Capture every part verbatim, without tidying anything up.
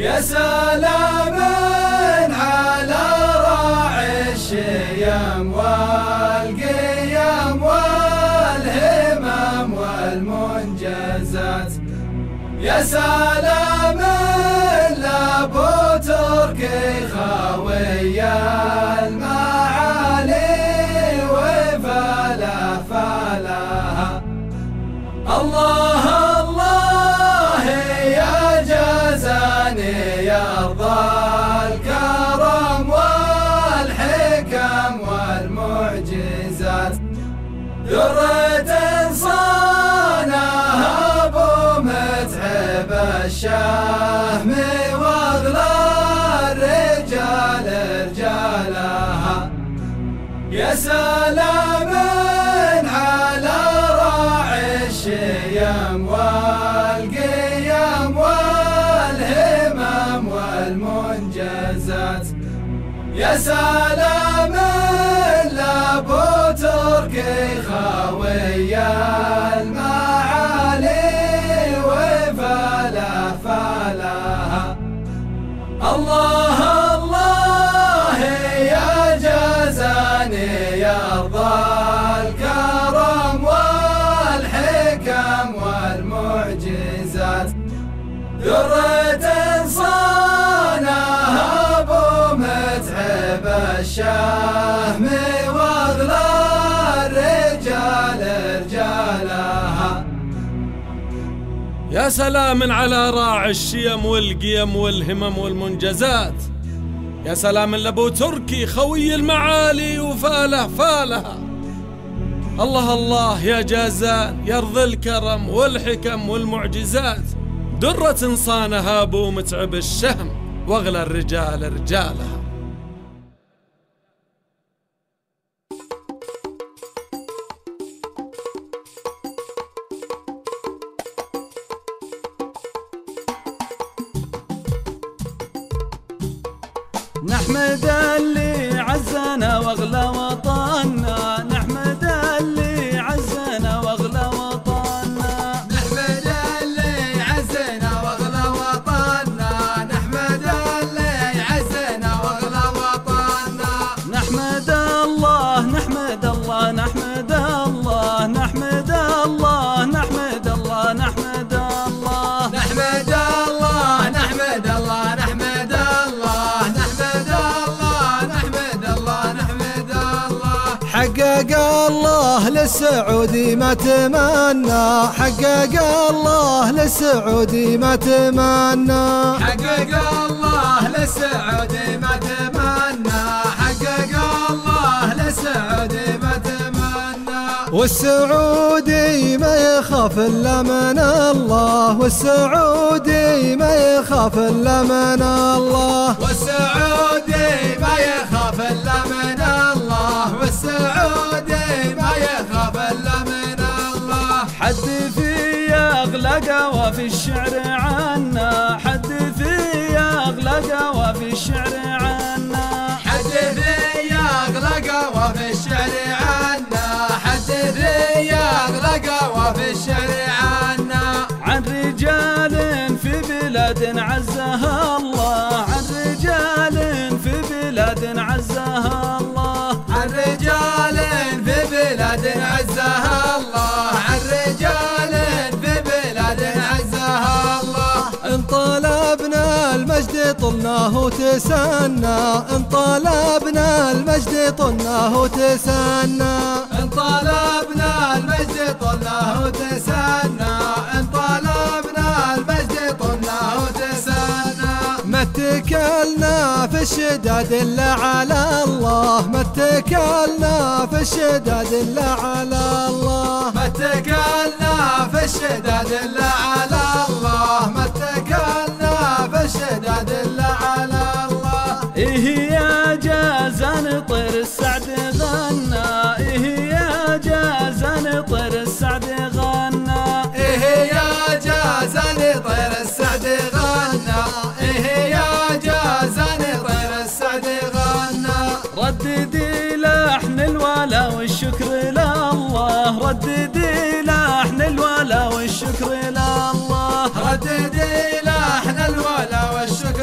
يا سلام على راعي الشيم والقيم والهمم والمنجزات. يا سلام لابو تركي خوي المعالي وفلافلها. الله الله يا جازاني يرضى الكرم والحكم والمعجزات. درة صانها ابو متعب الشهم واغلى الرجال رجالها. يا سلام على راعي الشيم والقيم والهمم والمنجزات. يا سلام لابو تركي خوي المعالي وفلافلها. الله الله يا جازاني يرضى الكرم والحكم والمعجزات. درة صانها ابو متعب الشهم واغلى الرجال رجالها. يا سلام على راعي الشيم والقيم والهمم والمنجزات. يا سلام لابو تركي خوي المعالي وفاله فالها. الله الله يا جازان يرضى الكرم والحكم والمعجزات. درة صانها ابو متعب الشهم واغلى الرجال رجالها. نحمد اللي عزنا واغلى وطننا. نحمد اللي عزنا واغلى وطننا. نحمد اللي عزنا واغلى وطننا. نحمد اللي عزنا واغلى وطننا. نحمد الله نحمد الله نحمد الله نحمد الله نحمد الله نحمد الله نحمد الله نحمد الله نحمد الله نحمد الله نحمد الله نحمد الله. حقق الله للسعودي ما تمنى. حقق الله للسعودي ما تمنى. حقق الله للسعودي ما تمنى. حقق الله للسعودي ما تمنى. والسعودي ما يخاف الا من الله. والسعودي ما يخاف الا من الله. والسعودي ما يخاف الا من الله. والسعودي ما يخاف الا من الله. حدثي يا اغلى قوى في الشعر عنا. حدثي يا اغلى قوى في الشعر عنا. حدثي يا اغلى قوى في الشعر عنا. حدثي يا اغلى قوى في الشعر عنا. عن رجال في بلاد عزها الله. عن رجال في بلاد عزها الله. عن رجال في بلاد عزها الله. عن رجال في بلاد عزها الله. ان طلبنا المجد طلناه تسنى. ان طلبنا المجد طلناه تسنى. ان طلبنا المجد طلناه تسنى. ان طلبنا المجد طلناه تسنى. ما اتكلنا في الشداد الا على الله. ما اتكلنا في الشداد الا على الله. ما اتكلنا في الشداد الا على الله. ما اتكلنا في الشداد الا على الله. إيه يا جازان طير السعد غنى. إيه يا جازان طير السعد غنى. إيه يا جازان طير السعد غنى. إيه يا جازان طير السعد غنى. رددي لحن الولا والشكر لله. رددي لحن الولا والشكر لله. رددي لحن الولا والشكر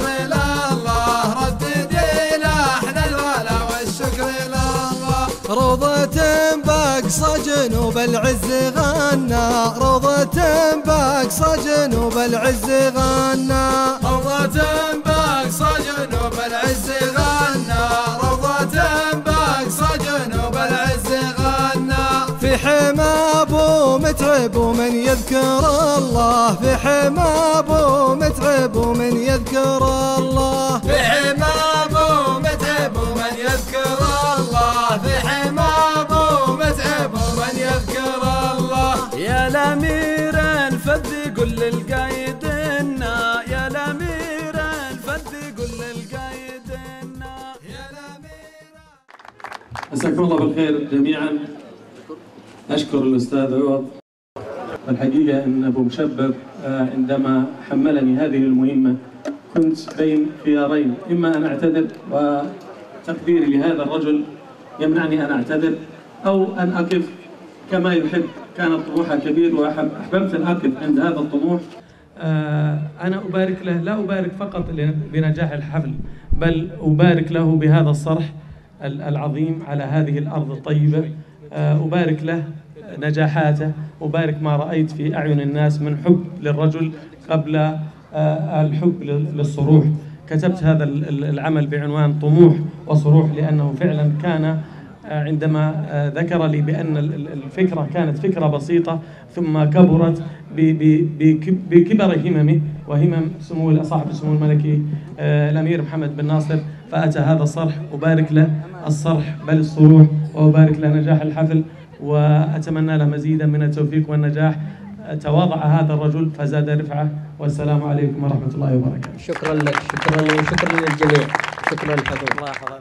جنوب العز غنى، روضة باقصى جنوب العز غنى، روضة باقصى جنوب العز غنى، روضة باقصى جنوب العز غنى. في حمى ابو متعب ومن يذكر الله، في حمى ابو متعب ومن يذكر الله، في حمى ابو متعب ومن يذكر الله، في حمى ابو متعب ومن يذكر الله. يا الامير الفذ قل للقايد إنا، يا الامير الفذ قل للقايد إنا، يا الامير. مساكم الله بالخير جميعا. أشكر الأستاذ عوض. الحقيقة أن أبو مشبب عندما حملني هذه المهمة كنت بين خيارين، إما أن أعتذر وتقديري لهذا الرجل يمنعني أن أعتذر، أو أن أقف كما يحب. كان طموحه كبير وأحببت أن أقف عند هذا الطموح. أنا أبارك له، لا أبارك فقط بنجاح الحفل، بل أبارك له بهذا الصرح العظيم على هذه الأرض الطيبة. أبارك له نجاحاته، أبارك ما رأيت في أعين الناس من حب للرجل قبل الحب للصروح. كتبت هذا العمل بعنوان طموح وصروح، لأنه فعلا كان عندما ذكر لي بأن الفكرة كانت فكرة بسيطة ثم كبرت بكبر هممه وهمم سمو صاحب السمو الملكي الأمير محمد بن ناصر، فأتى هذا الصرح. أبارك له الصرح بل الصروح، وأبارك له نجاح الحفل، وأتمنى له مزيدا من التوفيق والنجاح. تواضع هذا الرجل فزاد رفعه، والسلام عليكم ورحمة الله وبركاته. شكرا لك، شكرا وشكرا للجميع، شكرا لحضرتك. الله يحفظك.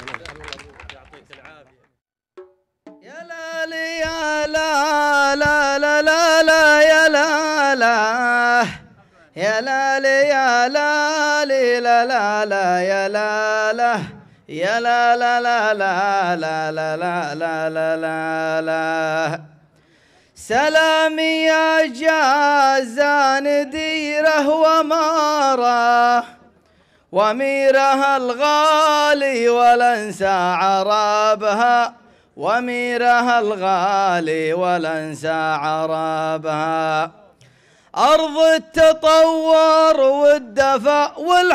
يا لا يا لا لا لا لا لا يا لا لا يا لا يا لا لا لا لا يا لا لا يا لا لا لا لا لا لا لا لا لا لا. سلامي يا جازان ديره وماره، واميرها الغالي ولا انسى عرابها، واميرها الغالي ولا انسى عرابها. أرض التطور والدفا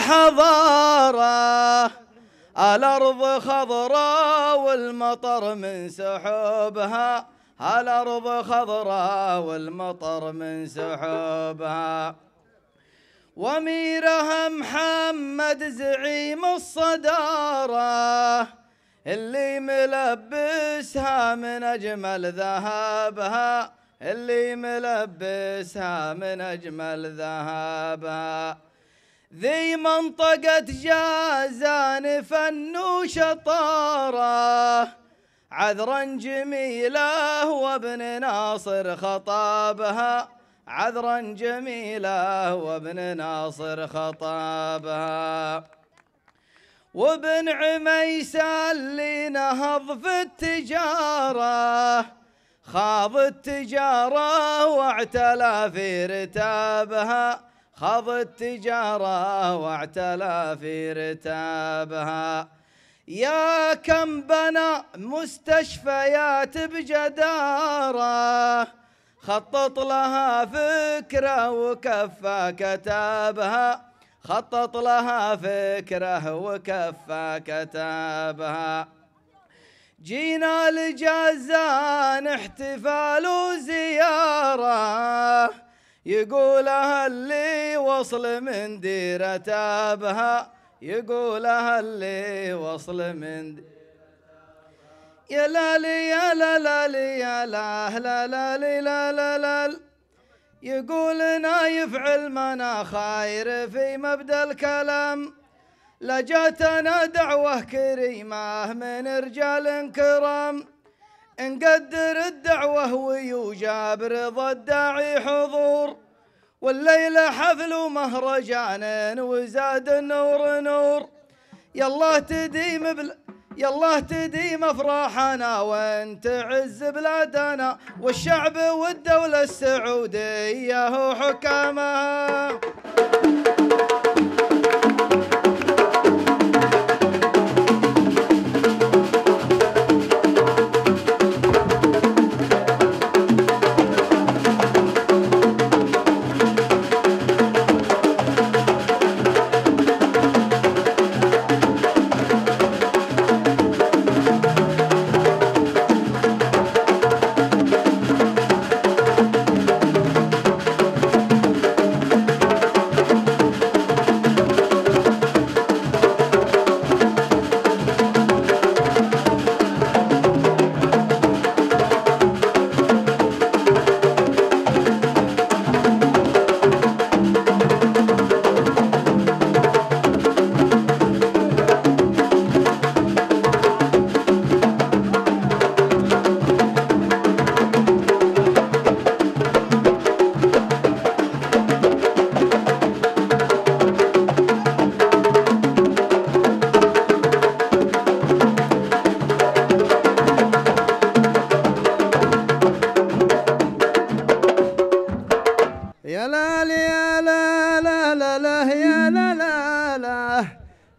والحضارة، الأرض خضراء والمطر من سحوبها، الأرض خضراء والمطر من سحوبها. واميرها محمد زعيم الصدارة، اللي ملبسها من أجمل ذهبها، اللي ملبسها من أجمل ذهبها. ذي منطقة جازان فن وشطارة، عذرا جميلة وابن ناصر خطابها، عذرا جميلة وابن ناصر خطابها. وابن عميسة اللي نهض في التجارة، خاض التجارة واعتلى في رتابها، خاض التجارة واعتلى في رتابها. يا كم بنى مستشفيات بجدارة، خطط لها فكرة وكفى كتابها، خطط لها فكرة وكفى كتابها. جينا لجازان احتفال وزيارة، يقولها اللي وصل من ديرة تابها، يقولها اللي وصل من ديرة. يا لا لي يا لا لا لي يا لا لا لا لي لا لا لا. يقول نايف علمنا خير في مبدأ الكلام، لجاتنا دعوة كريمة من رجال كرام، نقدر الدعوة ويجاب رضا الداعي حضور، والليلة حفل ومهرجان وزاد النور نور. يالله تديم بل يالله تديم افراحنا وانت عز بلادنا، والشعب والدولة السعودية وحكامها.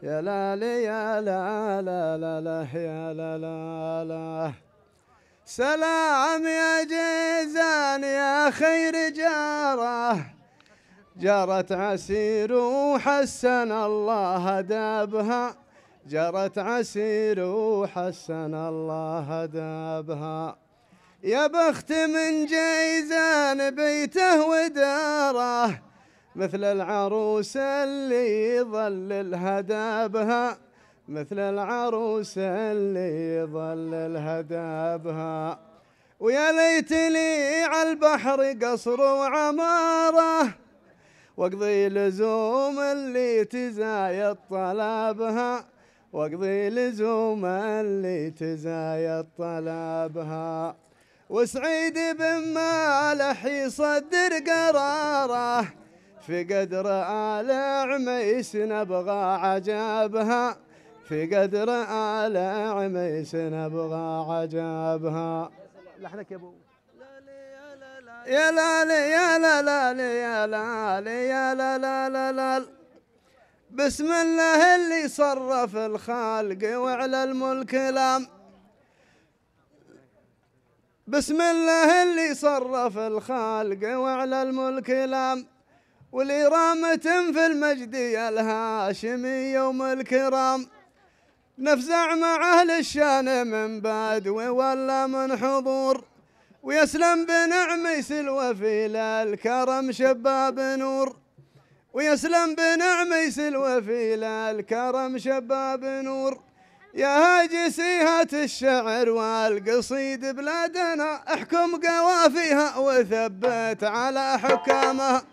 يا لا يا لا لا لا لا يا لا لا لا. سلام يا جيزان يا خير جاره، جرت عسير وحسن الله دابها، جرت عسير وحسن الله دابها. يا بخت من جيزان بيته وداره، مثل العروس اللي يظللها دابها، مثل العروس اللي يظللها دابها. ويا ليت لي على البحر قصر وعماره، واقضي لزوم اللي تزايد طلبها، واقضي لزوم اللي تزايد طلبها. وسعيد بن مالح يصدر قراره، في قدر آل عميس نبغى عجابها، في قدر آل عميس نبغى عجابها. لحنك يا ابو. يا لا لا يا لا لا يا لا لا يا لا لا لا لا. بسم الله اللي صرف الخالق وعلى الملك لام، بسم الله اللي صرف الخالق وعلى الملك لام. واللي رامة في المجد يا الهاشمي يوم الكرام، نفزع مع أهل الشان من بدو ولا من حضور. ويسلم بنعميس الوفي للكرم شباب نور، ويسلم بنعميس الوفي للكرم شباب نور. يا هاجسيهات الشعر والقصيد بلادنا، احكم قوافيها وثبت على حكامها.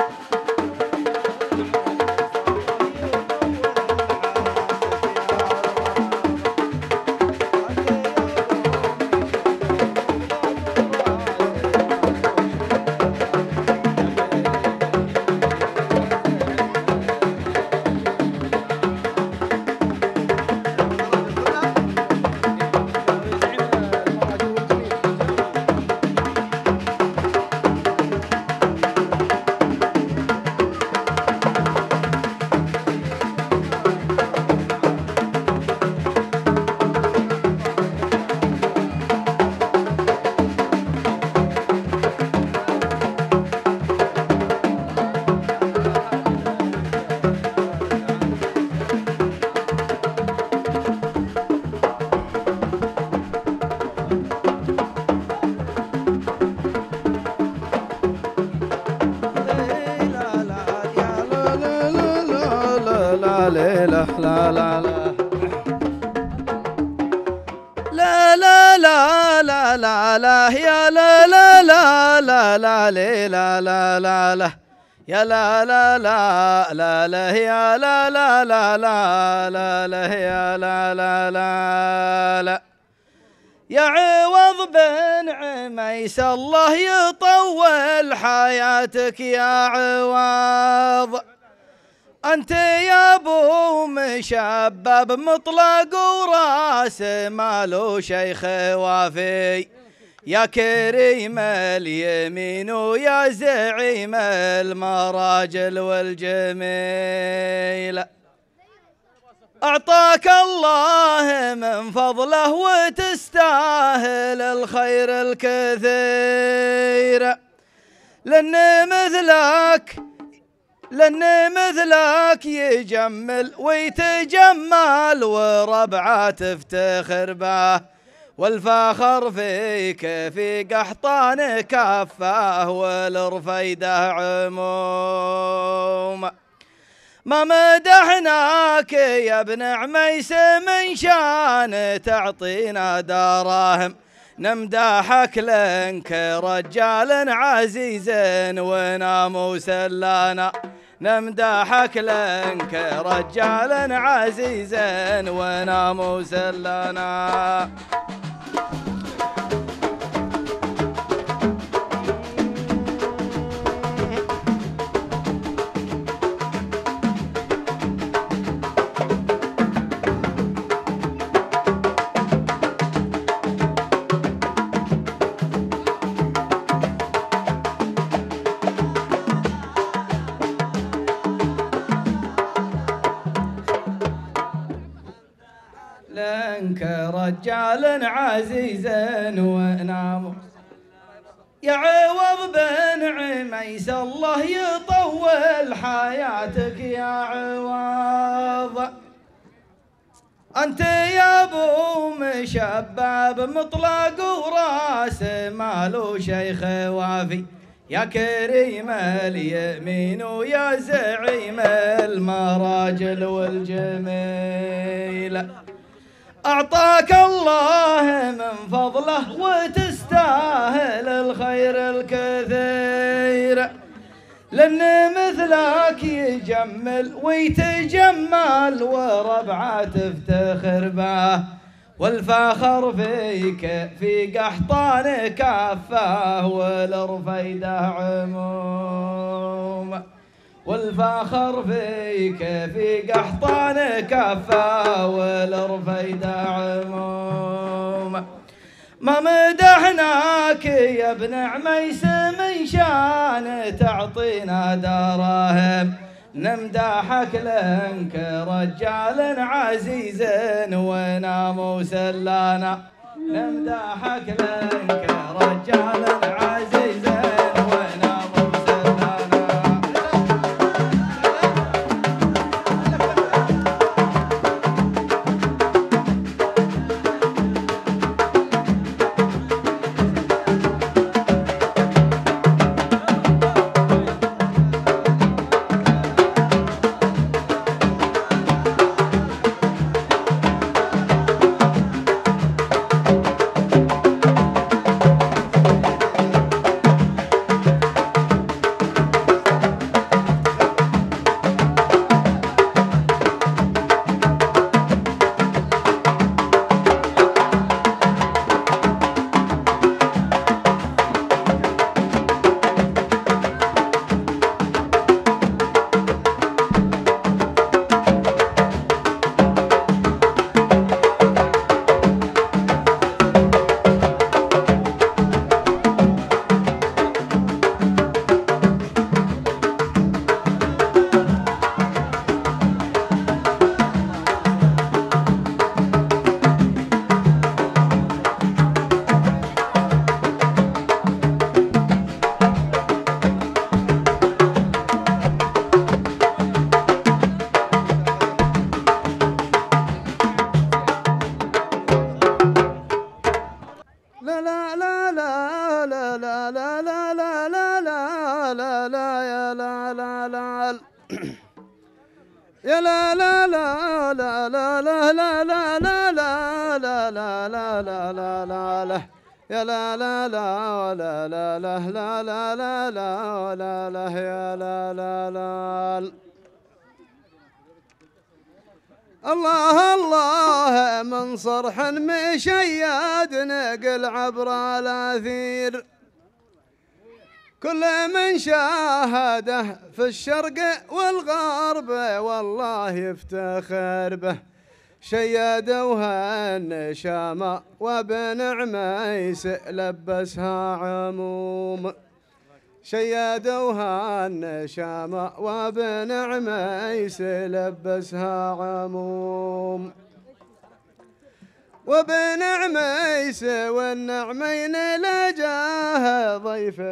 لا لا لا لا لا لا لا لا لا لا يا لا لا لا لا لا لا لا لا لا يا لا لا لا لا لا يا لا لا لا لا لا لا يا لا لا لا لا. يا عوض بن عميس الله يطول حياتك يا عوض، أنت يا أبو مشبب مطلق وراس مالو شيخ وافي، يا كريم اليمين ويا زعيم المراجل والجميل. أعطاك الله من فضله وتستاهل الخير الكثير، لأن مثلك لأن مثلك يجمل ويتجمل وربعه تفتخر به، والفخر فيك في قحطان كفاه والرفيده عموم. ما مدحناك يا ابن عميس من شان تعطينا دراهم، نمدحك لانك رجال عزيز وناموس لنا، نمدحك لانك رجال عزيز وناموس لنا. كرجال عزيز وناموس. يا عوض بن عميس الله يطول حياتك يا عوض. أنت يا أبو مشباب مطلق وراس مالو شيخ وافي، يا كريم اليمين ويا زعيم المراجل والجميل. أعطاك الله من فضله وتستاهل الخير الكثير، لأن مثلك يجمل ويتجمل وربعه تفتخر به، والفخر فيك في قحطان كافه والرفيده عموم. والفخر فيك في قحطان كافه والرفيده عموم. ما مدحناك يا ابن عميس من شان تعطينا دراهم، نمدحك لانك رجال عزيز وناموس لنا. نمدحك لانك رجال عزيز وناموس لنا. يا لا لا لا لا لا لا لا لا لا لا لا لا لا لا لا لا لا يا لا لا لا لا لا لا لا لا لا لا لا لا يا لا لا لا. الله الله من صرح مشياد نقل عبر الاثير، كل من شاهده في الشرق والغرب والله يفتخر به. شيدوها النشامة وابن عميس لبسها عموم. شيدوها النشامة وابن عميس لبسها عموم. وابن عميس والنعمين لجاه ضيف،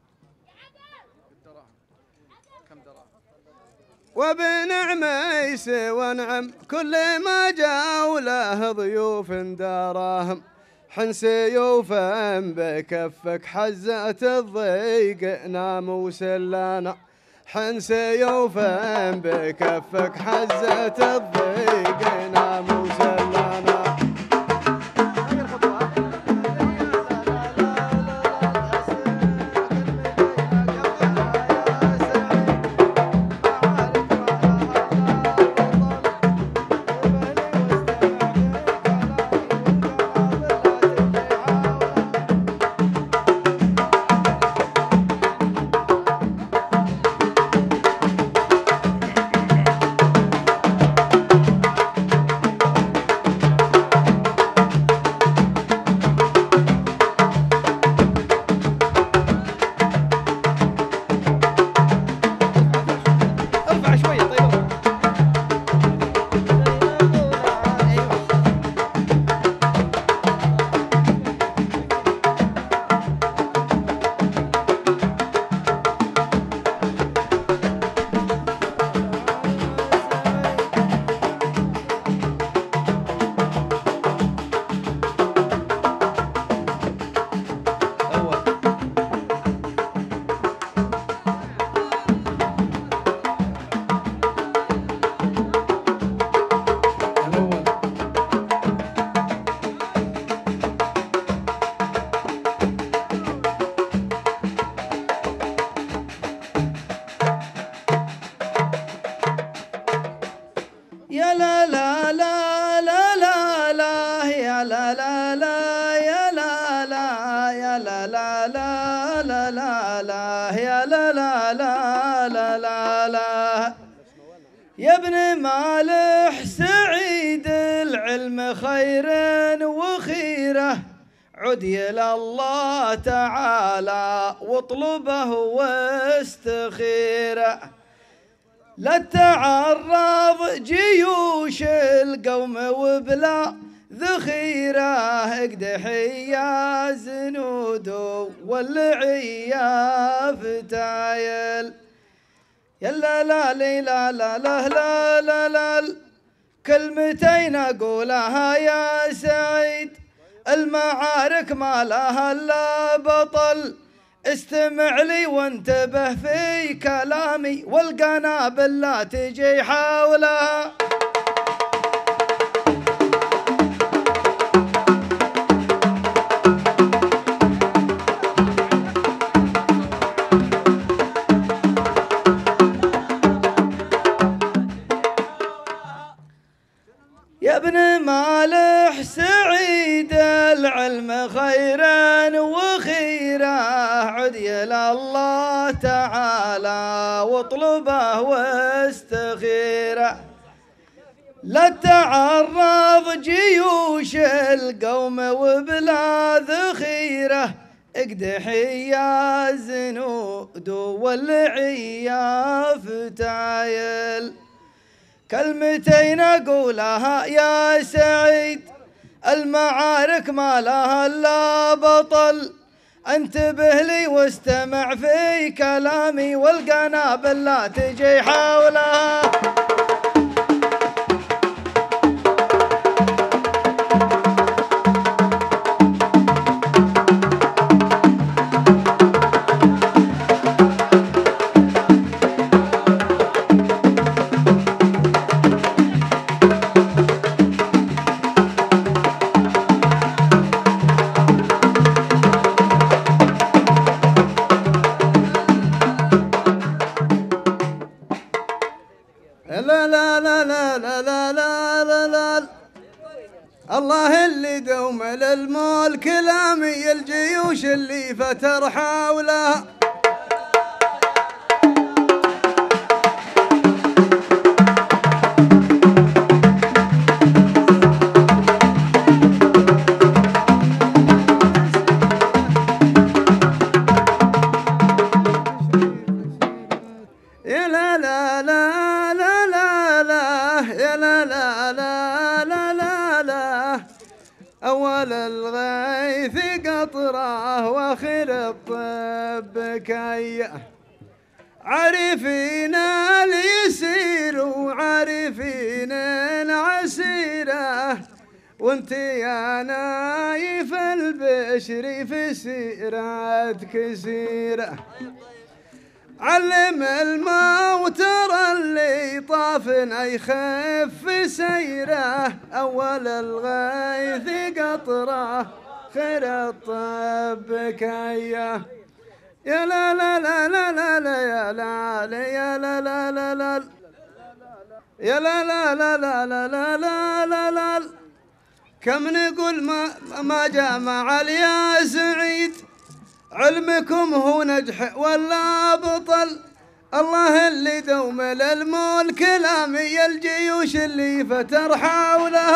وابن عميس ونعم كل ما جاء له ضيوف دراهم. حن سيوفا بكفك حزت الضيق ناموس لنا. حن سيوفا بكفك حزت الضيق ناموس لنا. تعالى يا لا لا لا لا لا لا يا ابن مالح سعيد العلم خير وخيره عد إلى الله تعالى واطلبه واستخيره لا تعرض جيوش القوم وبلا ذخيره اقدح يا زنود والعيا فتايل يا لا لا لا لا لا لا لا لا كلمتين اقولها يا سعيد المعارك ما لها الا بطل استمع لي وانتبه في كلامي والقنابل لا تجي حولها يا ابن مالح سعيد العلم خيرا وخيرا عد إلى الله تعالى واطلبه واستخيره لا تعرض جيوش القوم وبلا ذخيره اقدحي يا زنود والعيا فتايل كلمتين اقولها يا سعيد المعارك ما لها الا بطل انتبه لي واستمع في كلامي والقنابل لا تجي حولها لا لا لا لا لا لا لا لا لا الله اللي دوم للملك لامي الجيوش اللي فتر حولها يا لا لا لا يا لا لا لا لا لا لا أول الغيث قطره وآخر الطب كيّة عارفين اليسير وعارفين العسيرة وانت يا نايف البشر في سيرتك سيرة علم الموتر اللي طافنا يخف سيره أول الغيث قطره خير الطب كيه يا لا لا لا لا لا لا يا لا لا يا لا لا لا لا يا لا لا لا لا لا لا لا لا لا كم نقول ما ما جمع يا سعيد علمكم هو نجح ولا بطل الله اللي دوم للملك لامي الجيوش اللي فتر حوله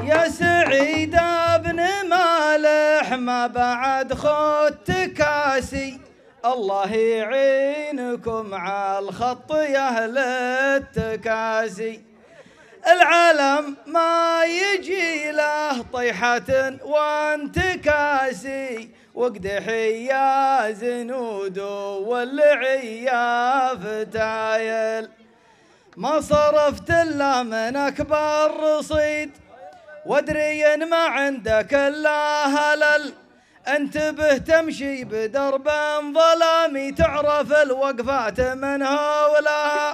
يا سعيد ابن مالح ما بعد خدت كاسي، الله يعينكم على الخط يا اهل التكاسي. العالم ما يجي له طيحة وانتكاسي، وقدحي يا زنود والعيا فتايل. ما صرفت الا من اكبر رصيد، وادري ان ما عندك الا هلل. انتبه تمشي بدرب ظلامي، تعرف الوقفات من هولها.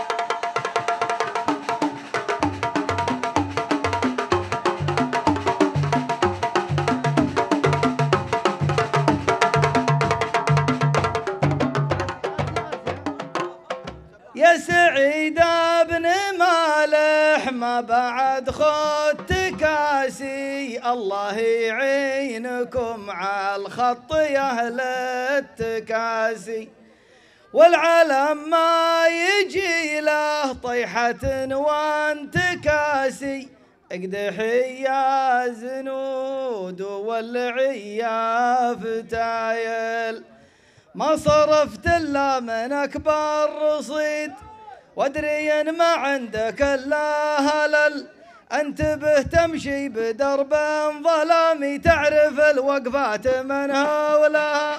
يا سعيد ابن مالح ما بعد خدت كاسي، الله يعينكم على الخط يا اهل التكاسي. والعالم ما يجي له طيحة وانتكاسي، اقدحي يا زنود والعيا فتايل. ما صرفت الا من اكبر رصيد، وادري ان ما عندك الا هلل. انتبه تمشي بدرب ظلامي، تعرف الوقفات من هولها.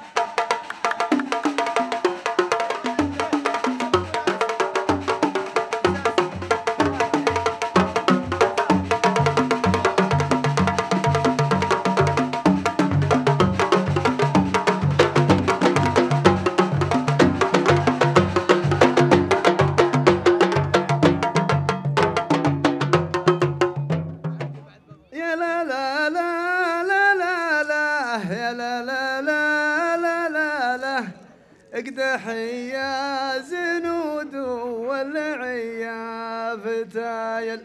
اقدحي يا زنود والعيا فتايل.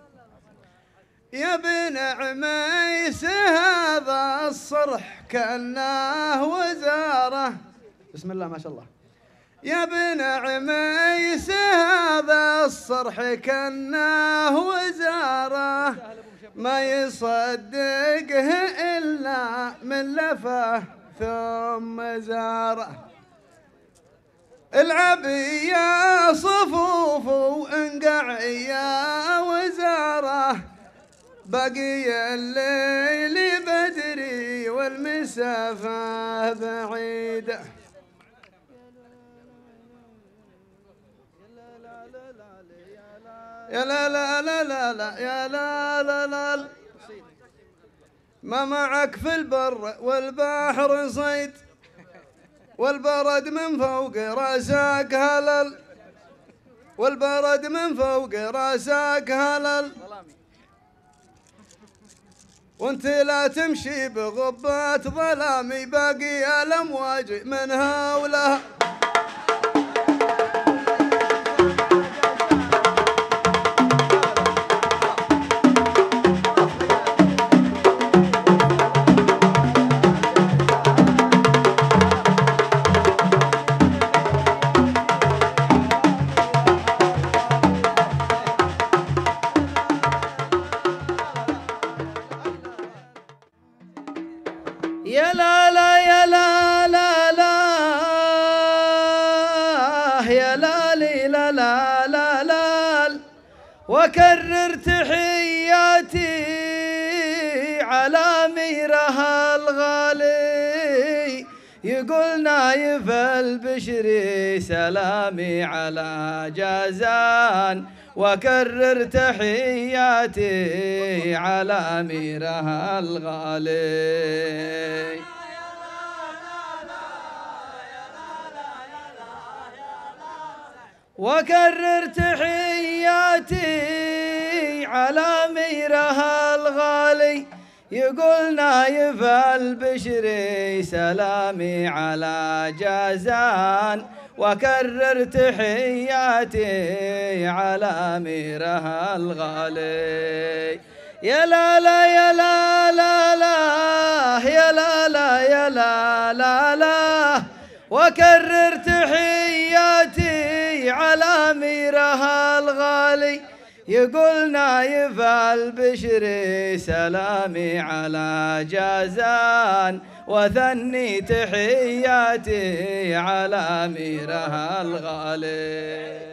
يا ابن عميس هذا الصرح كأنه وزاره، بسم الله ما شاء الله. يا ابن عميس هذا الصرح كأنه وزاره، ما يصدقه إلا من لفه ثم زاره. العب يا صفوف وانقع يا وزاره، باقي الليل بدري والمسافة بعيدة. يا لا لا لا لا لا يا لا لا لا، ما معك في البر والبحر صيد، والبرد من فوق راسك هلل، والبرد من فوق راسك هلل. وانت لا تمشي بغبات ظلامي، باقي الامواج من هولها. يا لا لا يا لا لا لا يا لا لي لا لا لا لا، وكرر تحياتي على أميرها الغالي. يقول نايف البشري سلامي على جازان، وكرر تحياتي على أميرها الغالي. وكرر تحياتي على أميرها الغالي. يقول نايف البشري سلامي على جازان، وكرر تحياتي على أميرها الغالي. يا لا لا يا لا لا لا يا لا لا يا لا لا لا، وكرر تحياتي على أميرها الغالي. يقول نايف البشري سلامي على جازان وثني تحياتي على أميرها الغالي.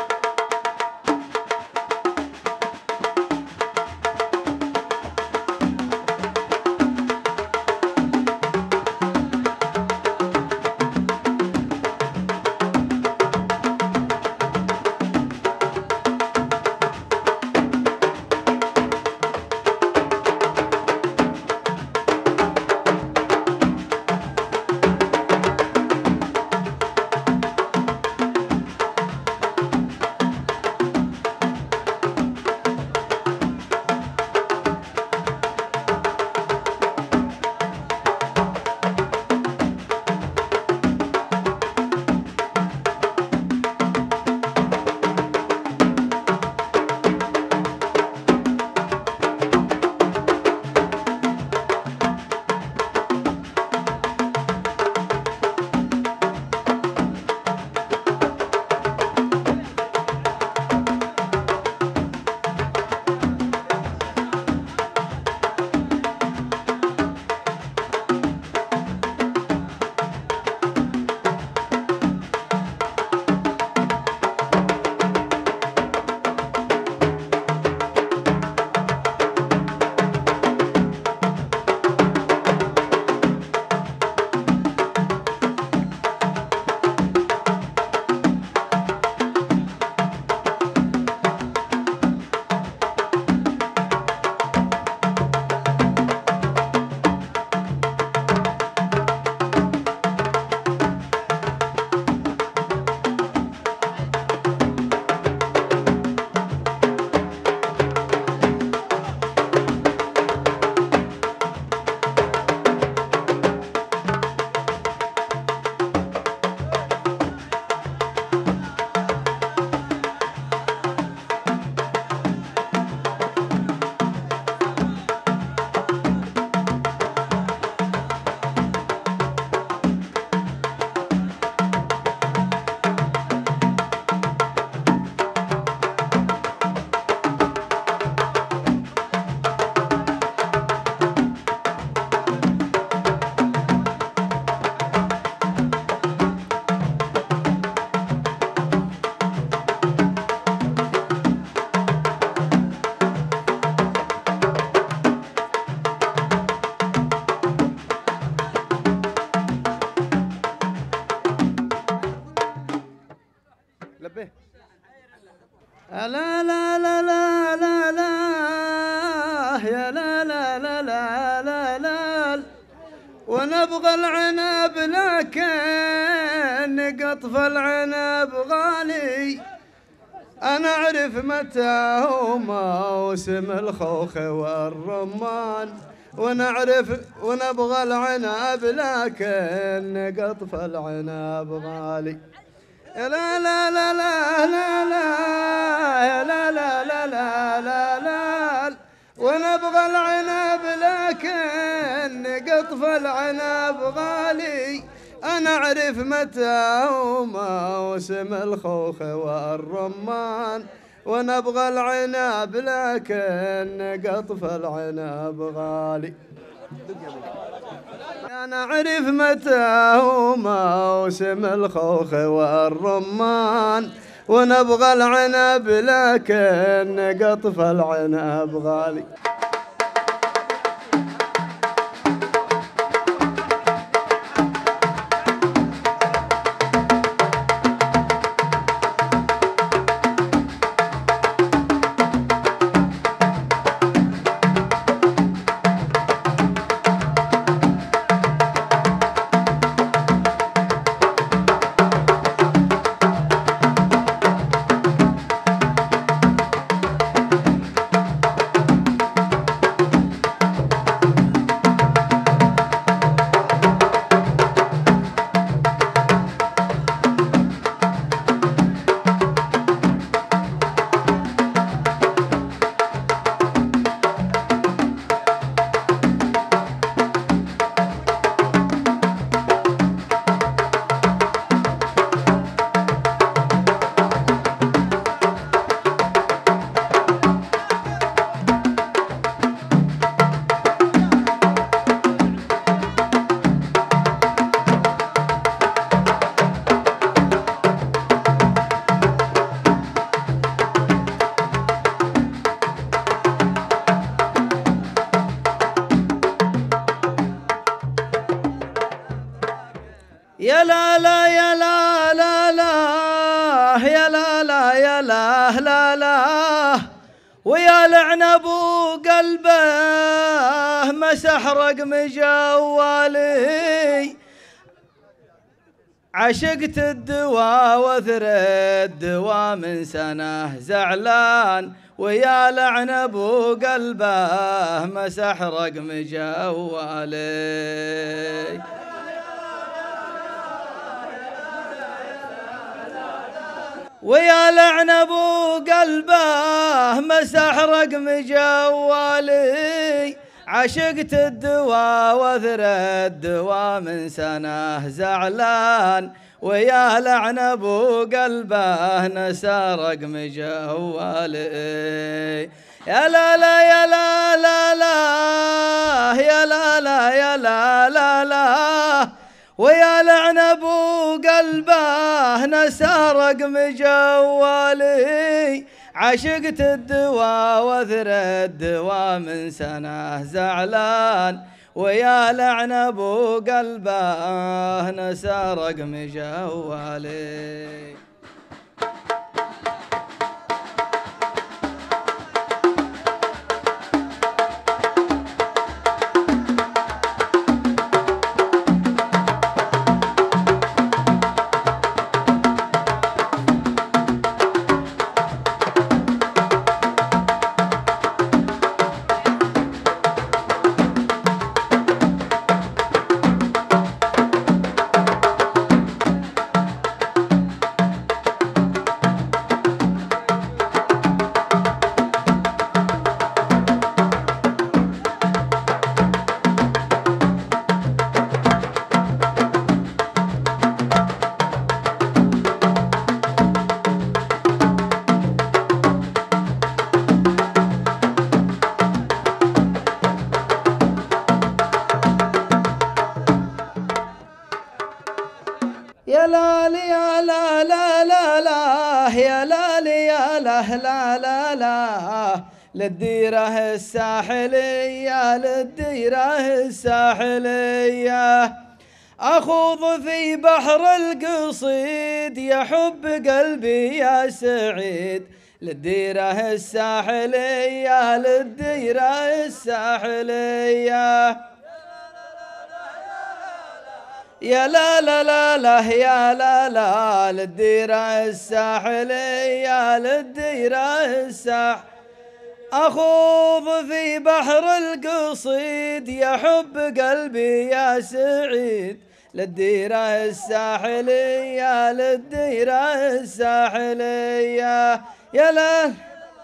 لا لا لا لا لا لا يا لا لا لا لا لا لا ونبغى العنب لكن قطف العنب غالي. أنا أعرف متى هو موسم الخوخ والرمان ونعرف ونبغى العنب لكن قطف العنب غالي. لا لا لا لا لا لا لا لا لا لا لا لا ونبغى العنب لكن قطف العنب غالي. أنا أعرف متى هو موسم الخوخ والرمان ونبغى العنب لكن قطف العنب غالي. أنا أعرف متى هو موسم الخوخ والرمان ونبغى العنب لكن قطف العنب غالي. يا لا لا يا لا لا لا يا لا لا يا لا لا لا ويا لعنب قلبه مسح رقم جوالي عشقت الدوا وثر الدوا من سنة زعلان ويا لعنب قلبه مسح رقم جوالي ويا لعنب قلبه مسح رقم جوالي عشقت الدوا وثر الدوا من سنة زعلان ويا لعنب قلبه نسى رقم جوالي يا لا لا يا لا لا لا يا لا لا يا لا لا لا ويا لعنب قلبه نسى رقم جوالي عشقت الدوا وثر الدوا من سنة زعلان ويا لعنب قلبه نسى رقم جوالي يا لا يا لا لا لا لا يا لا يا لا لا لا لا للديرة الساحلية للديرة الساحلية أخوض في بحر القصيد يحب قلبي يا سعيد للديرة الساحلية للديرة الساحلية يا لا لا لا لا يا لا لا للديرة الساحلية للديرة الساحلية أخوض في بحر القصيد يحب قلبي يا سعيد للديرة الساحلية للديرة الساحلية يا لا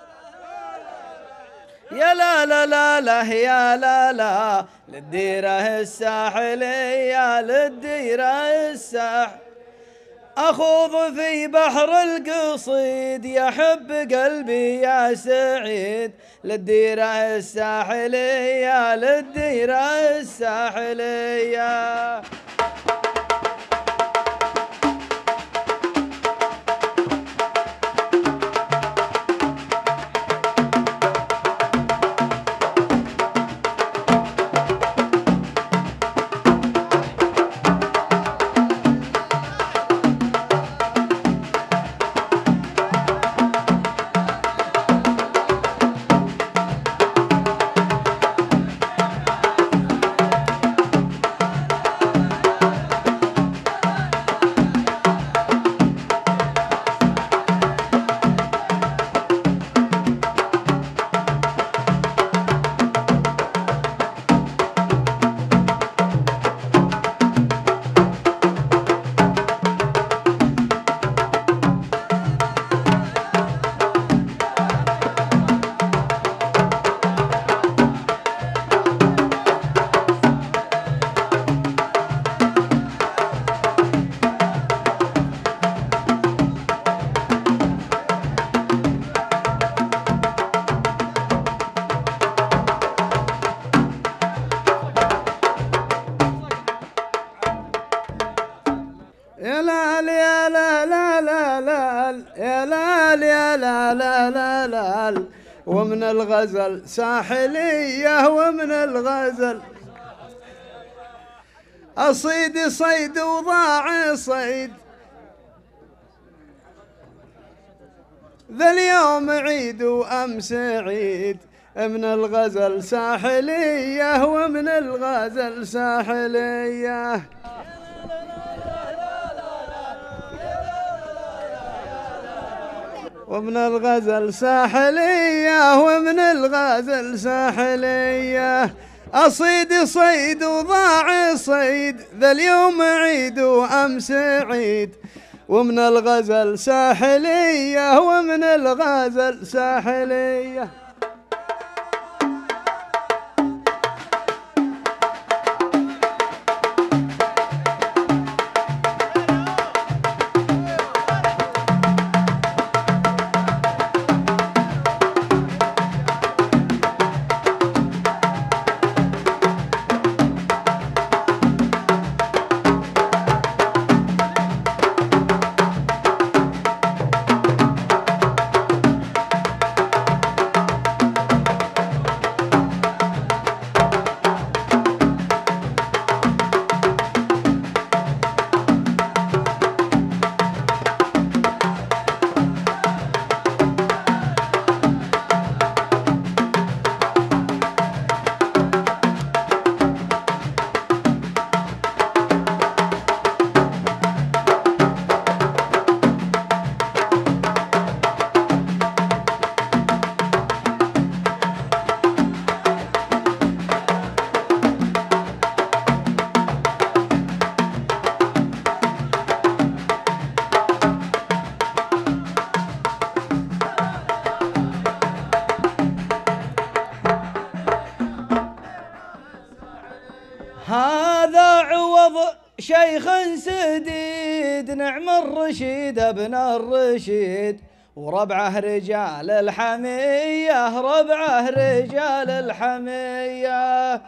يا لا لا لا لا يا لا لا للديرة الساحلية للديرة الساحلية أخوض في بحر القصيد يحب قلبي يا سعيد للديرة الساحلية للديرة الساحلية يا لا يا لا لا لا لا يا لا يا لا لا لا لا ومن الغزل ساحلية ومن الغزل الصيد صيد وضاع صيد ذا اليوم عيد وأمس عيد من الغزل ساحلية ومن الغزل ساحلية ومن الغزل ساحلية ومن الغزل ساحلية أصيد صيد وضاع صيد ذا اليوم عيد وأمس عيد ومن الغزل ساحلية ومن الغزل ساحلية هذا عوض شيخ سديد نعم الرشيد ابن الرشيد وربعه رجال الحمية ربعه رجال الحمية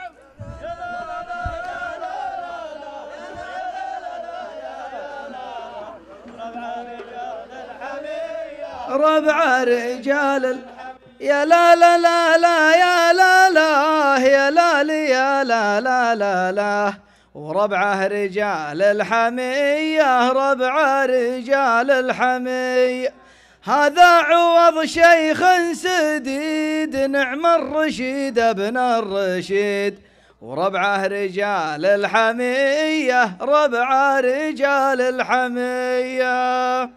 ربعه رجال ال... يا لا لا لا لا يا لا لا يا لا يا لا لا لا لا وربعه رجال الحمية ربعه رجال الحمية هذا عوض شيخ سديد نعم الرشيد ابن الرشيد وربعه رجال الحمية ربعه رجال الحمية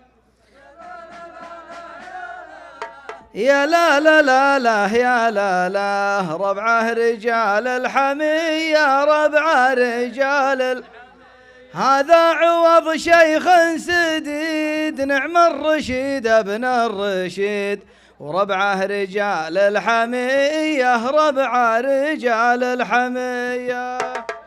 يا لا لا لا لا يا لا لا ربعه رجال الحمية ربعه رجال ال... هذا عوض شيخ سديد نعم الرشيد ابن الرشيد وربعه رجال الحمية ربعه رجال الحمية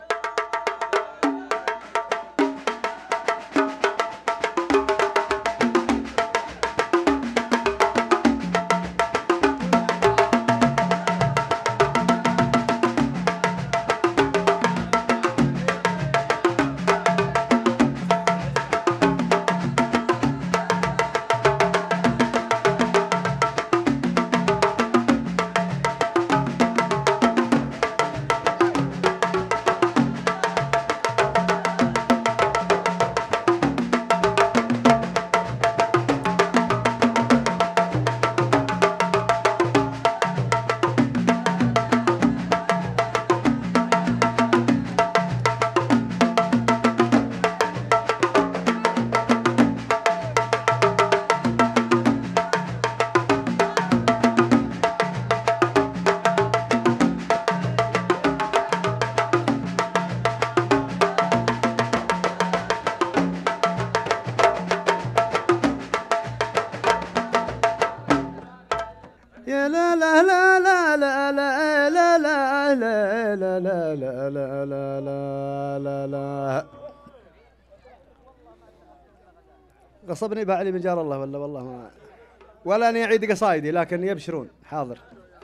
يا لا لا لا لا لا لا لا لا لا لا لا لا لا لا لا لا غصبني بعلي من جار الله ولا والله ما ولا اني اعيد قصايدي لكن يبشرون حاضر.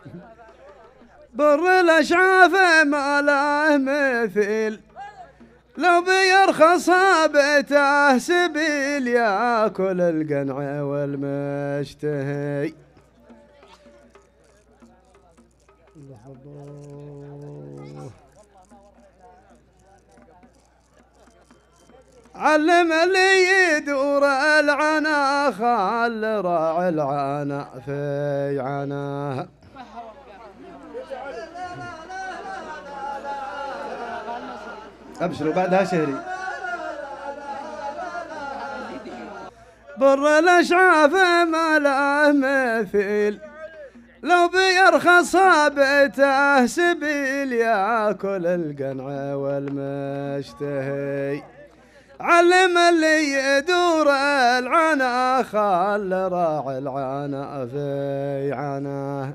بر الاشعاف ما له مثيل لو بيرخص بيته سبيل ياكل القنع والمشتهي. علم اللي يدور العنا خال راعي العنا في عناه. ابشروا بعدها شهري. بر الاشعاف ما له مثيل، لو بيرخص صابته سبيل ياكل القنع والمشتهي. علم اللي يدور العنا خال راعي العنا في عناه.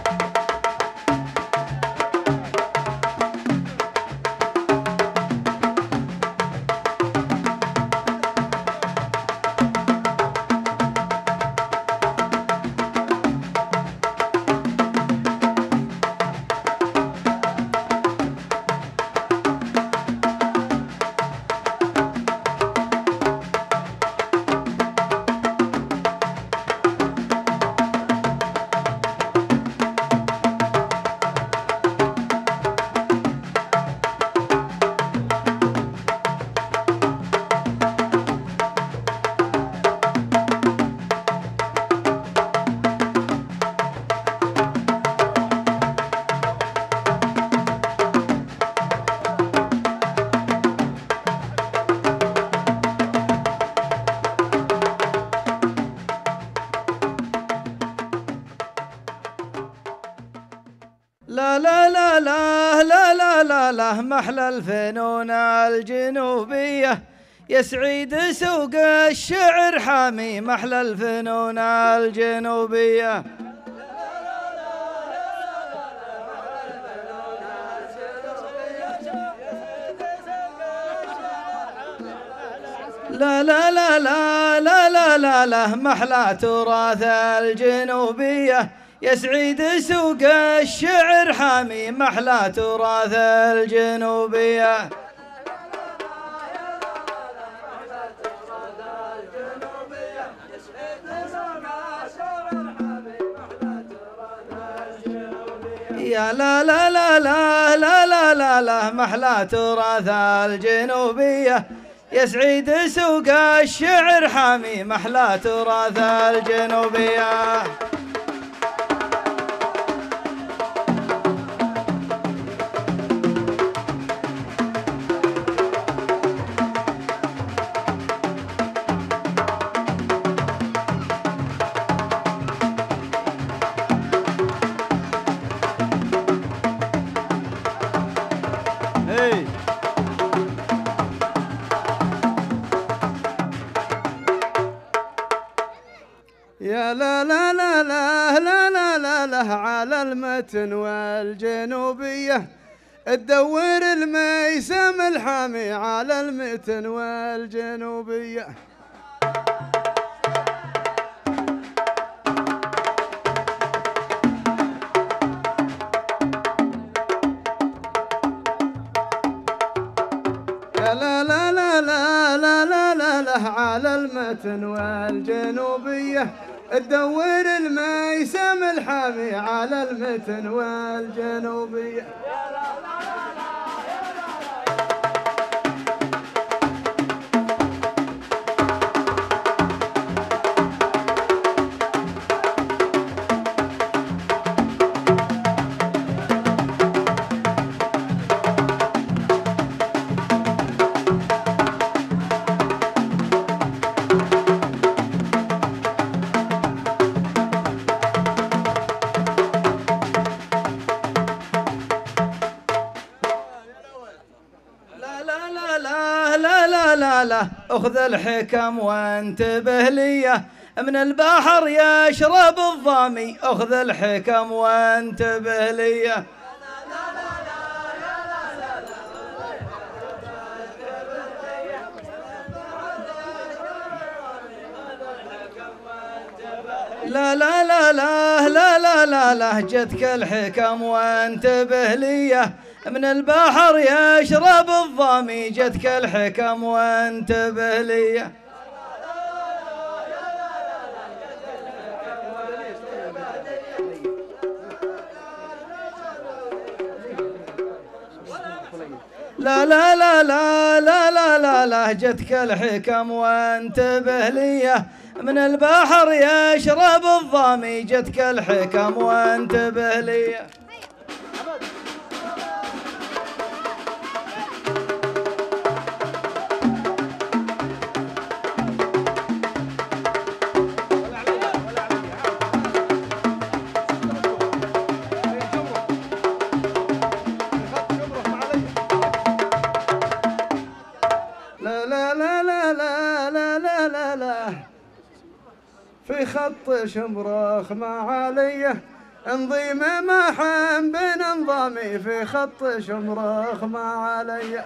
لا لا لا لا لا لا لا لا محلى الفنون الجنوبية، يا سعيد سوق الشعر حامي محلى الفنون الجنوبية. لا لا لا لا لا لا لا لا محلى تراث الجنوبية، يا سعيد سوق الشعر حامي محلى تراث الجنوبية. يا لا لا لا لا لا لا لا لا محلى تراث الجنوبية، يا سعيد سوق الشعر حامي محلى تراث الجنوبية. يا لا لا لا لا لا لا لا لا على المتن والجنوبية، تدور الميسم الحامي على المتن والجنوبية. يا لا لا لا لا لا لا لا لا على المتن والجنوبية، تدور الميسم الحامي على المتن والجنوبية. لا لا أخذ الحكم وانتبه ليه، من البحر يشرب الظامي أخذ الحكم وانتبه ليه. لا لا لا لا لا لا لا لا جتك الحكم وانتبه ليه، من البحر يشرب الظامي جتك الحكم وانتبه ليه. لا لا لا لا لا لا لا لا جتك الحكم وانتبه ليه من البحر يشرب الظامي جتك الحكم وانتبه ليه في خط شمرخ ما عليه انضيم ما حم بين انضامي في خط شمرخ ما عليه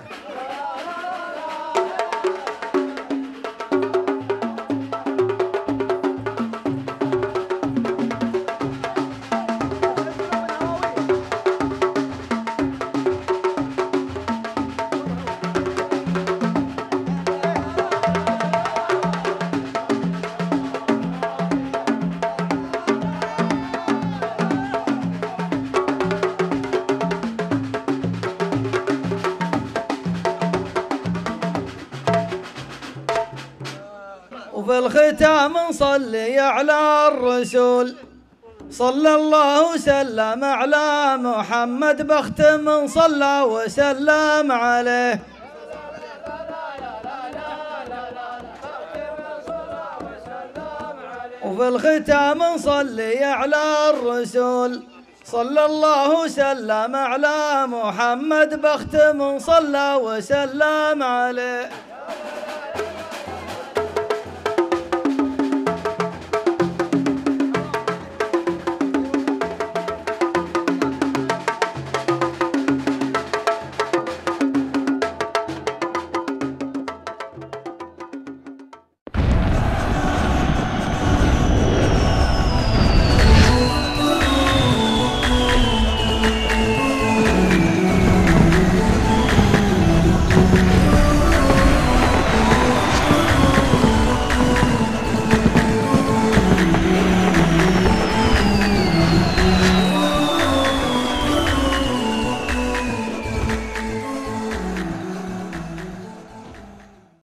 وفي الختام نصلي على الرسول صلى الله وسلم على محمد بختم صلى وسلم عليه وفي الختام نصلي على الرسول صلى الله وسلم على محمد بختم صلى وسلم عليه